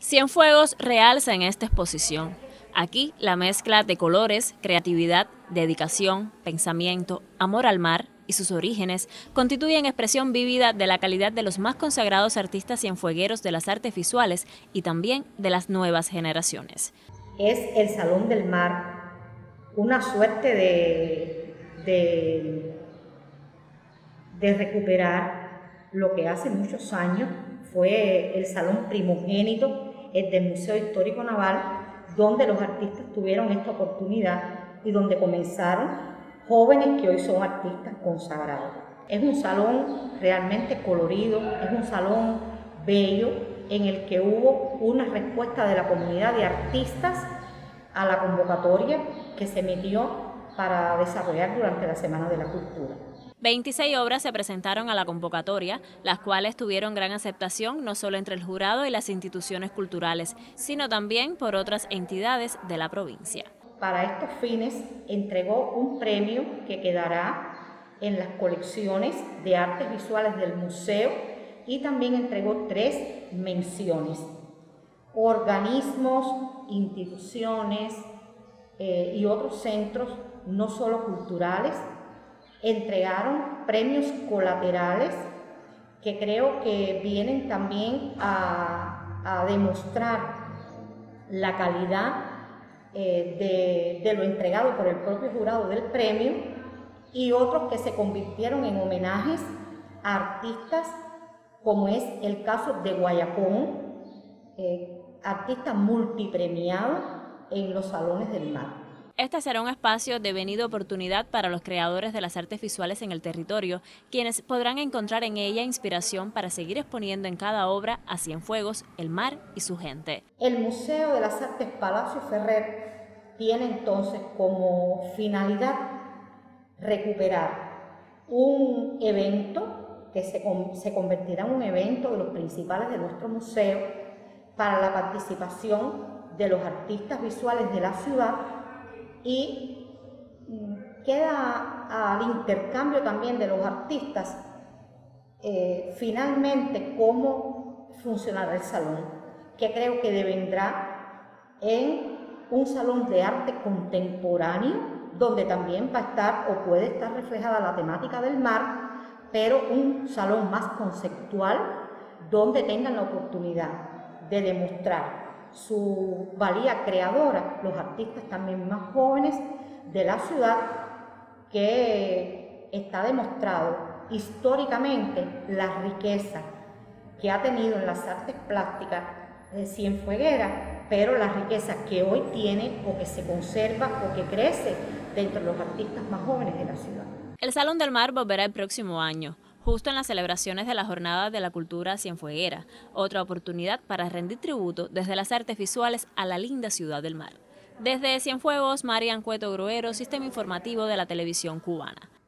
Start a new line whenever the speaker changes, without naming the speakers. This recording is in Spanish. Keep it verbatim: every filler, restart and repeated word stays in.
Cienfuegos realza en esta exposición. Aquí la mezcla de colores, creatividad, dedicación, pensamiento, amor al mar y sus orígenes constituyen expresión vívida de la calidad de los más consagrados artistas cienfuegueros de las artes visuales y también de las nuevas generaciones.
Es el Salón del Mar, una suerte de, de, de recuperar lo que hace muchos años fue el salón primogénito el del Museo Histórico Naval, donde los artistas tuvieron esta oportunidad y donde comenzaron jóvenes que hoy son artistas consagrados. Es un salón realmente colorido, es un salón bello en el que hubo una respuesta de la comunidad de artistas a la convocatoria que se emitió para desarrollar durante la Semana de la Cultura.
veintiséis obras se presentaron a la convocatoria, las cuales tuvieron gran aceptación no solo entre el jurado y las instituciones culturales, sino también por otras entidades de la provincia.
Para estos fines entregó un premio que quedará en las colecciones de artes visuales del museo y también entregó tres menciones. Organismos, instituciones eh, y otros centros, no solo culturales, entregaron premios colaterales que creo que vienen también a, a demostrar la calidad eh, de, de lo entregado por el propio jurado del premio, y otros que se convirtieron en homenajes a artistas, como es el caso de Guayacón, eh, artista multipremiado en los salones del mar.
Este será un espacio de venida oportunidad para los creadores de las artes visuales en el territorio, quienes podrán encontrar en ella inspiración para seguir exponiendo en cada obra a Cienfuegos, el mar y su gente.
El Museo de las Artes Palacio Ferrer tiene entonces como finalidad recuperar un evento que se, se convertirá en un evento de los principales de nuestro museo para la participación de los artistas visuales de la ciudad, y queda al intercambio también de los artistas eh, finalmente cómo funcionará el salón, que creo que devendrá en un salón de arte contemporáneo, donde también va a estar o puede estar reflejada la temática del mar, pero un salón más conceptual donde tengan la oportunidad de demostrar su valía creadora los artistas también más jóvenes de la ciudad, que está demostrado históricamente la riqueza que ha tenido en las artes plásticas de Cienfueguera, pero la riqueza que hoy tiene o que se conserva o que crece dentro de los artistas más jóvenes de la ciudad.
El Salón del Mar volverá el próximo año, justo en las celebraciones de la Jornada de la Cultura Cienfueguera, otra oportunidad para rendir tributo desde las artes visuales a la linda ciudad del mar. Desde Cienfuegos, Marian Cueto Gruero, Sistema Informativo de la Televisión Cubana.